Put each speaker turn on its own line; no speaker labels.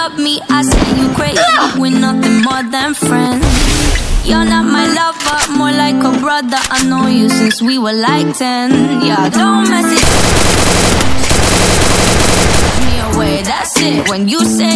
love me, I say you crazy. We're nothing more than friends. You're not my lover, more like a brother. I know you since we were like 10. Yeah, don't mess it me away, that's it. When you say